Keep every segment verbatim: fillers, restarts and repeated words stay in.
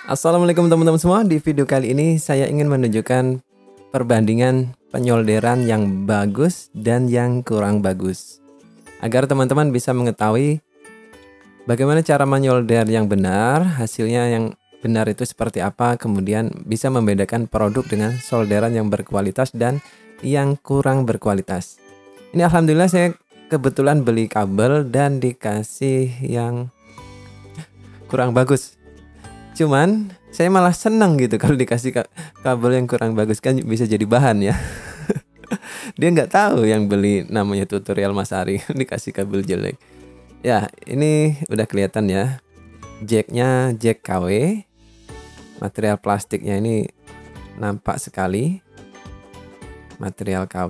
Assalamualaikum teman-teman semua. Di video kali ini saya ingin menunjukkan perbandingan penyolderan yang bagus dan yang kurang bagus, agar teman-teman bisa mengetahui bagaimana cara menyolder yang benar, hasilnya yang benar itu seperti apa, kemudian bisa membedakan produk dengan solderan yang berkualitas dan yang kurang berkualitas. Ini alhamdulillah saya kebetulan beli kabel dan dikasih yang kurang bagus. Cuman saya malah senang gitu kalau dikasih kabel yang kurang bagus, kan bisa jadi bahan ya. Dia nggak tahu yang beli namanya tutorial Mas Ari dikasih kabel jelek. Ya ini udah kelihatan ya. Jacknya jack K W. Material plastiknya ini nampak sekali. Material K W.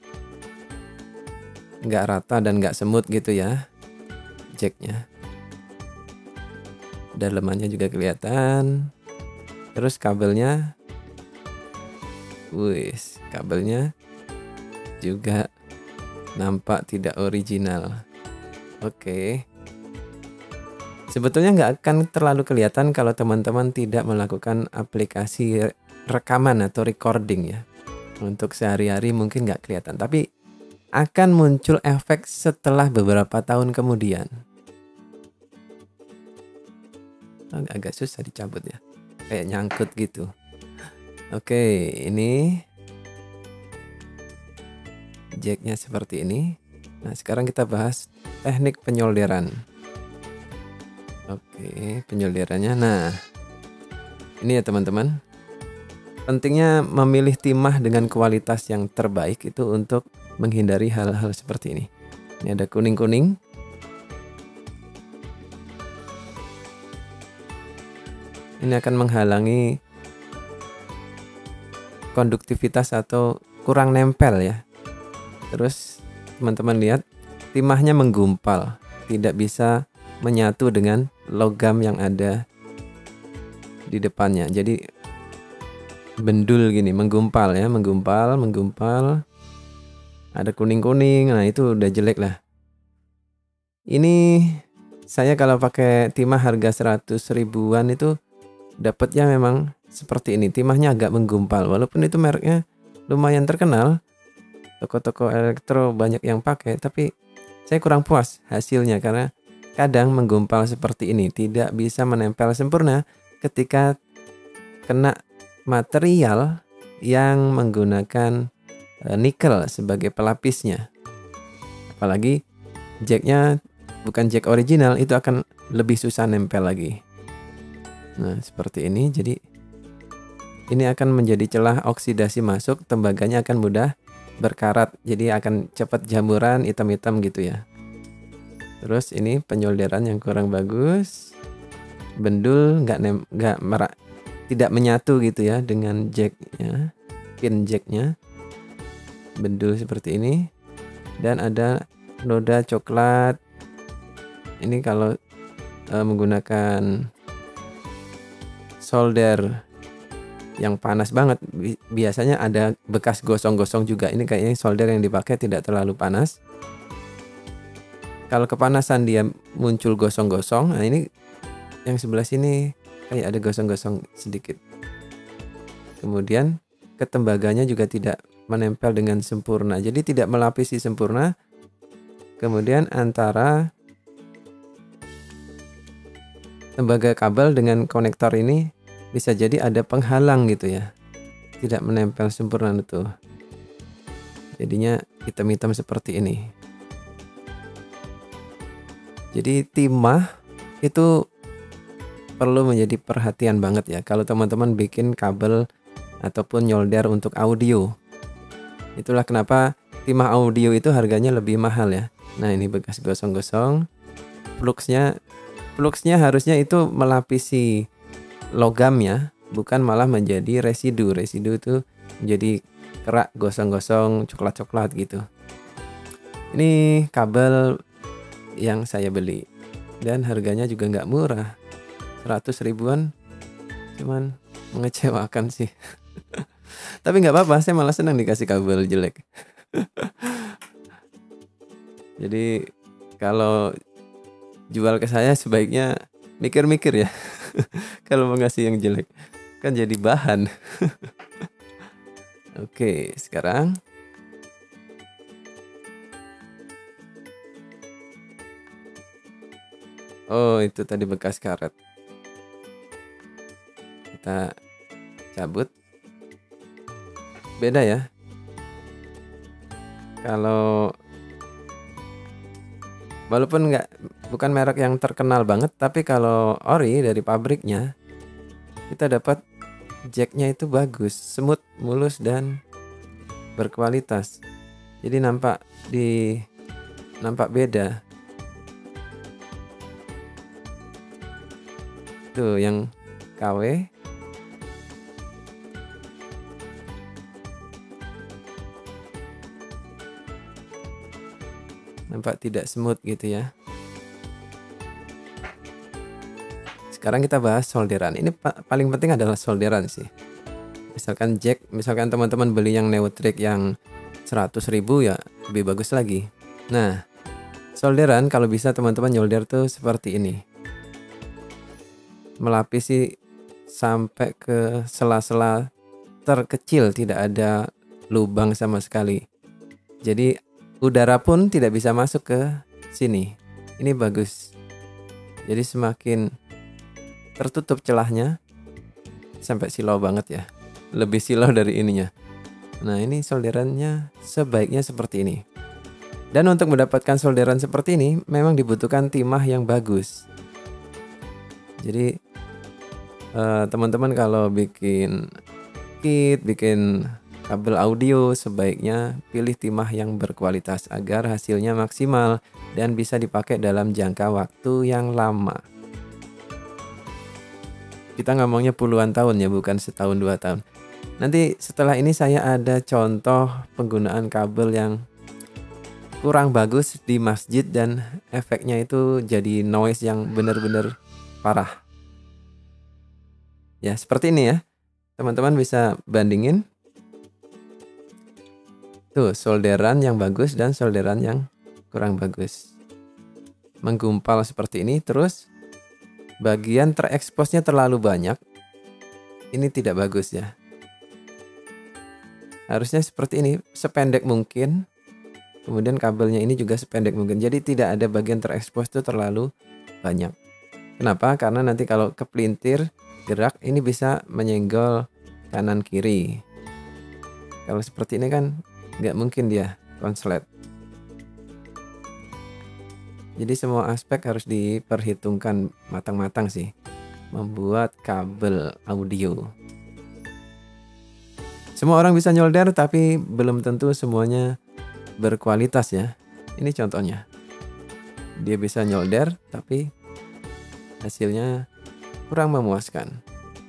Nggak rata dan nggak semut gitu ya jacknya. Dalemannya juga kelihatan. Terus kabelnya, wis kabelnya juga nampak tidak original. Oke, sebetulnya nggak akan terlalu kelihatan kalau teman-teman tidak melakukan aplikasi rekaman atau recording ya. Untuk sehari-hari mungkin nggak kelihatan, tapi akan muncul efek setelah beberapa tahun kemudian. Agak susah dicabut ya, kayak nyangkut gitu. Oke, ini jacknya seperti ini. Nah sekarang kita bahas teknik penyolderan. Oke, penyolderannya. Nah ini ya teman-teman, pentingnya memilih timah dengan kualitas yang terbaik itu untuk menghindari hal-hal seperti ini. Ini ada kuning-kuning. Ini akan menghalangi konduktivitas atau kurang nempel ya. Terus teman-teman lihat timahnya menggumpal, tidak bisa menyatu dengan logam yang ada di depannya. Jadi bendul gini, menggumpal ya, menggumpal, menggumpal. Ada kuning-kuning, nah itu udah jelek lah. Ini saya kalau pakai timah harga seratus ribuan itu dapatnya memang seperti ini, timahnya agak menggumpal. Walaupun itu mereknya lumayan terkenal, toko-toko elektro banyak yang pakai, tapi saya kurang puas hasilnya karena kadang menggumpal seperti ini, tidak bisa menempel sempurna ketika kena material yang menggunakan nikel sebagai pelapisnya. Apalagi jacknya bukan jack original, itu akan lebih susah nempel lagi. Nah seperti ini, jadi ini akan menjadi celah oksidasi masuk, tembaganya akan mudah berkarat, jadi akan cepat jamuran hitam-hitam gitu ya. Terus ini penyolderan yang kurang bagus, bendul nggak nem nggak merak, tidak menyatu gitu ya dengan jacknya, pin jacknya, bendul seperti ini, dan ada noda coklat. Ini kalau uh, menggunakan solder yang panas banget, biasanya ada bekas gosong-gosong juga. Ini kayaknya solder yang dipakai tidak terlalu panas. Kalau kepanasan dia muncul gosong-gosong. Nah ini yang sebelah sini kayak ada gosong-gosong sedikit. Kemudian ketembaganya juga tidak menempel dengan sempurna, jadi tidak melapisi sempurna. Kemudian antara tembaga kabel dengan konektor ini bisa jadi ada penghalang gitu ya, tidak menempel sempurna itu. Jadinya hitam-hitam seperti ini. Jadi timah itu perlu menjadi perhatian banget ya kalau teman-teman bikin kabel ataupun nyolder untuk audio. Itulah kenapa timah audio itu harganya lebih mahal ya. Nah ini bekas gosong-gosong, fluxnya fluxnya harusnya itu melapisi logam ya, bukan malah menjadi residu. Residu itu menjadi kerak, gosong-gosong, coklat-coklat gitu. Ini kabel yang saya beli dan harganya juga nggak murah, seratus ribuan, cuman mengecewakan sih. Tapi nggak apa-apa, saya malah senang dikasih kabel jelek. Jadi kalau jual ke saya sebaiknya mikir-mikir ya. Kalau mau ngasih yang jelek kan jadi bahan. Oke, sekarang oh, itu tadi bekas karet. Kita cabut. Beda ya. Kalau walaupun nggak bukan merek yang terkenal banget, tapi kalau ori dari pabriknya kita dapat jacknya itu bagus, semut, mulus dan berkualitas. Jadi nampak di nampak beda. Tuh yang K W. Nampak tidak smooth gitu ya. Sekarang kita bahas solderan. Ini pa- paling penting adalah solderan sih. Misalkan jack, misalkan teman-teman beli yang Neutrik yang seratus ribu ya lebih bagus lagi. Nah, solderan kalau bisa teman-teman nyolder tuh seperti ini. Melapisi sampai ke sela-sela terkecil, tidak ada lubang sama sekali. Jadi udara pun tidak bisa masuk ke sini. Ini bagus. Jadi semakin tertutup celahnya sampai silau banget ya. Lebih silau dari ininya. Nah, ini solderannya sebaiknya seperti ini. Dan untuk mendapatkan solderan seperti ini memang dibutuhkan timah yang bagus. Jadi eh, teman-teman kalau bikin kit, bikin kabel audio sebaiknya pilih timah yang berkualitas agar hasilnya maksimal dan bisa dipakai dalam jangka waktu yang lama. Kita ngomongnya puluhan tahun ya, bukan setahun dua tahun. Nanti setelah ini saya ada contoh penggunaan kabel yang kurang bagus di masjid dan efeknya itu jadi noise yang benar-benar parah. Ya, seperti ini ya. Teman-teman bisa bandingin. Tuh, solderan yang bagus dan solderan yang kurang bagus. Menggumpal seperti ini, terus bagian tereksposnya terlalu banyak. Ini tidak bagus ya. Harusnya seperti ini, sependek mungkin. Kemudian kabelnya ini juga sependek mungkin. Jadi tidak ada bagian terekspos itu terlalu banyak. Kenapa? Karena nanti kalau kepelintir gerak ini bisa menyenggol kanan kiri. Kalau seperti ini kan nggak mungkin dia konslet. Jadi semua aspek harus diperhitungkan matang-matang sih membuat kabel audio. Semua orang bisa nyolder tapi belum tentu semuanya berkualitas ya. Ini contohnya. Dia bisa nyolder tapi hasilnya kurang memuaskan.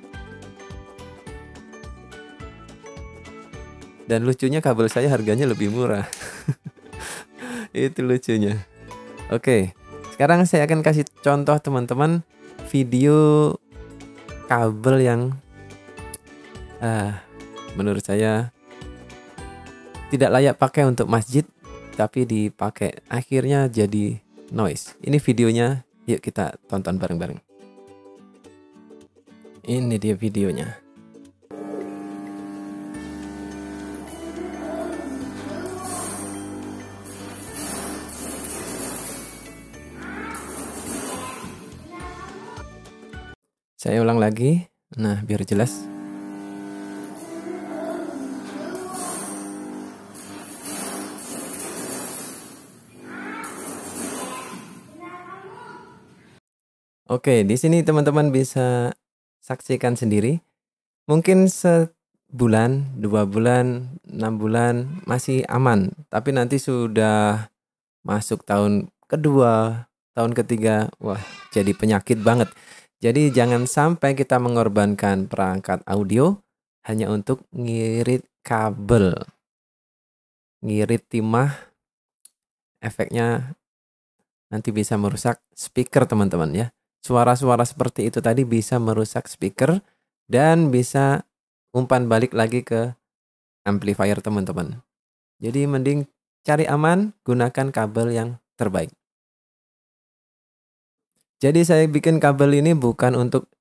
Dan lucunya kabel saya harganya lebih murah. Itu lucunya. Oke, sekarang saya akan kasih contoh teman-teman video kabel yang ah, menurut saya tidak layak pakai untuk masjid, tapi dipakai akhirnya jadi noise. Ini videonya, yuk kita tonton bareng-bareng. Ini dia videonya. Saya ulang lagi. Nah, biar jelas. Oke, di sini teman-teman bisa saksikan sendiri. Mungkin sebulan, dua bulan, enam bulan masih aman. Tapi nanti sudah masuk tahun kedua, tahun ketiga, wah jadi penyakit banget. Jadi jangan sampai kita mengorbankan perangkat audio hanya untuk ngirit kabel. Ngirit timah, efeknya nanti bisa merusak speaker teman-teman ya. Suara-suara seperti itu tadi bisa merusak speaker dan bisa umpan balik lagi ke amplifier teman-teman. Jadi mending cari aman, gunakan kabel yang terbaik. Jadi saya bikin kabel ini bukan untuk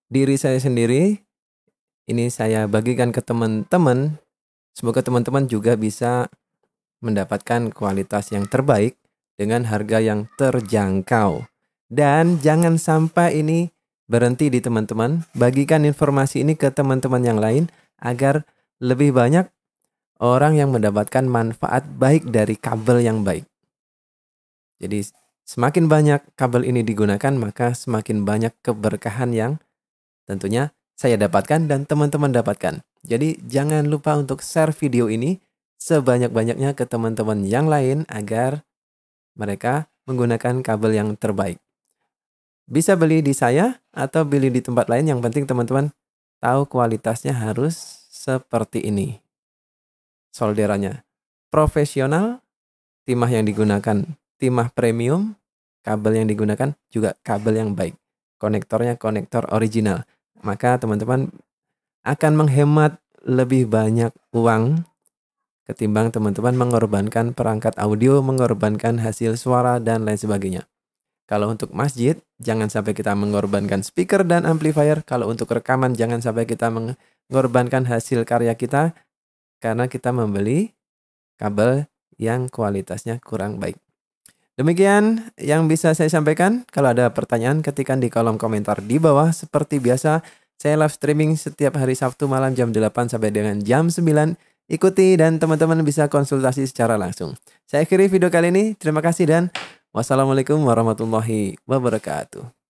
diri saya sendiri, ini saya bagikan ke teman-teman. Semoga teman-teman juga bisa mendapatkan kualitas yang terbaik dengan harga yang terjangkau. Dan jangan sampai ini berhenti di teman-teman. Bagikan informasi ini ke teman-teman yang lain agar lebih banyak orang yang mendapatkan manfaat baik dari kabel yang baik. Jadi semakin banyak kabel ini digunakan, maka semakin banyak keberkahan yang tentunya saya dapatkan dan teman-teman dapatkan. Jadi jangan lupa untuk share video ini sebanyak-banyaknya ke teman-teman yang lain agar mereka menggunakan kabel yang terbaik. Bisa beli di saya atau beli di tempat lain, yang penting teman-teman tahu kualitasnya harus seperti ini. Solderannya profesional, timah yang digunakan timah premium, kabel yang digunakan juga kabel yang baik. Konektornya konektor original. Maka teman-teman akan menghemat lebih banyak uang ketimbang teman-teman mengorbankan perangkat audio, mengorbankan hasil suara, dan lain sebagainya. Kalau untuk masjid, jangan sampai kita mengorbankan speaker dan amplifier. Kalau untuk rekaman, jangan sampai kita mengorbankan hasil karya kita karena kita membeli kabel yang kualitasnya kurang baik. Demikian yang bisa saya sampaikan. Kalau ada pertanyaan, ketikkan di kolom komentar di bawah. Seperti biasa, saya live streaming setiap hari Sabtu malam jam delapan sampai dengan jam sembilan. Ikuti dan teman-teman bisa konsultasi secara langsung. Saya akhiri video kali ini. Terima kasih dan wassalamualaikum warahmatullahi wabarakatuh.